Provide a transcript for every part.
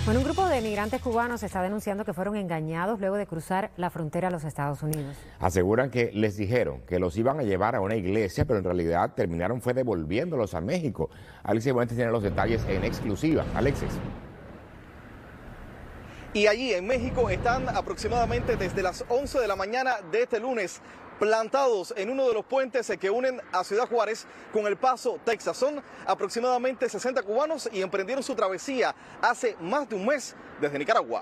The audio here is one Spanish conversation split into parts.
Bueno, un grupo de migrantes cubanos está denunciando que fueron engañados luego de cruzar la frontera a los Estados Unidos. Aseguran que les dijeron que los iban a llevar a una iglesia, pero en realidad terminaron fue devolviéndolos a México. Alexis Fuentes tiene los detalles en exclusiva. Alexis. Y allí en México están aproximadamente desde las 11 de la mañana de este lunes plantados en uno de los puentes que unen a Ciudad Juárez con El Paso, Texas. Son aproximadamente 60 cubanos y emprendieron su travesía hace más de un mes desde Nicaragua.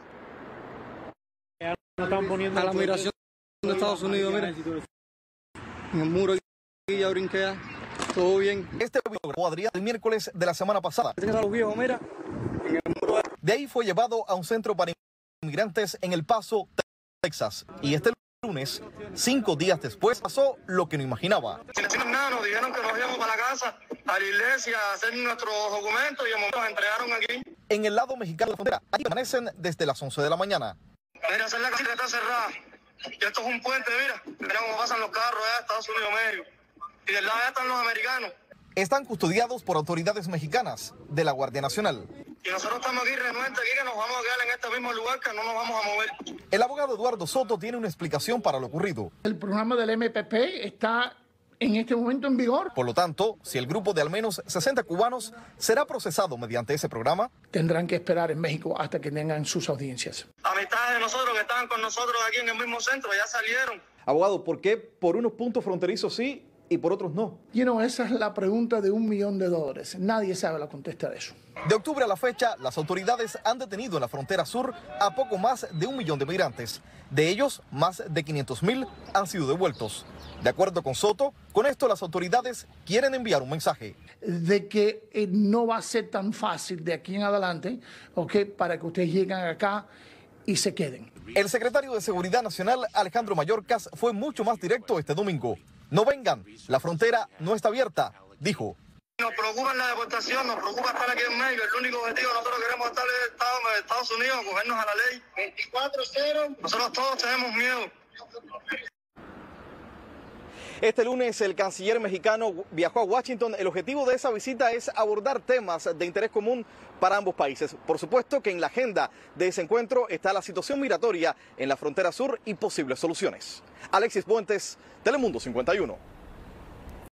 A la migración de Estados Unidos, mira. En el muro aquí ya brinqué, todo bien. Este video grabó Adrián el miércoles de la semana pasada. Los viejos, mira. En el muro. De ahí fue llevado a un centro para inmigrantes en El Paso, Texas. Y este lunes, 5 días después, pasó lo que no imaginaba. Nos dijeron que nos íbamos para la casa, a la iglesia, a hacer nuestros documentos y nos entregaron aquí. En el lado mexicano de la frontera, aquí permanecen desde las 11 de la mañana. Mira, esa es la casa que está cerrada. Y esto es un puente, mira cómo pasan los carros allá de Estados Unidos medio. Y del lado allá están los americanos. Están custodiados por autoridades mexicanas de la Guardia Nacional. Y nosotros estamos aquí renuentes, aquí que nos vamos a quedar en este mismo lugar, que no nos vamos a mover. El abogado Eduardo Soto tiene una explicación para lo ocurrido. El programa del MPP está en este momento en vigor. Por lo tanto, si el grupo de al menos 60 cubanos será procesado mediante ese programa, tendrán que esperar en México hasta que tengan sus audiencias. Amistades de nosotros que estaban con nosotros aquí en el mismo centro ya salieron. Abogado, ¿por qué por unos puntos fronterizos sí y por otros no? Esa es la pregunta de $1 millón. Nadie sabe la contesta de eso. De octubre a la fecha, las autoridades han detenido en la frontera sur a poco más de 1 millón de migrantes. De ellos, más de 500,000 han sido devueltos. De acuerdo con Soto, con esto las autoridades quieren enviar un mensaje. De que no va a ser tan fácil de aquí en adelante, para que ustedes lleguen acá y se queden. El secretario de Seguridad Nacional, Alejandro Mayorkas, fue mucho más directo este domingo. No vengan, la frontera no está abierta, dijo. Nos preocupa la deportación, nos preocupa estar aquí en México. El único objetivo nosotros queremos estar en Estados Unidos, cogernos a la ley. 24-0. Nosotros todos tenemos miedo. Este lunes el canciller mexicano viajó a Washington. El objetivo de esa visita es abordar temas de interés común para ambos países. Por supuesto que en la agenda de ese encuentro está la situación migratoria en la frontera sur y posibles soluciones. Alexis Fuentes, Telemundo 51.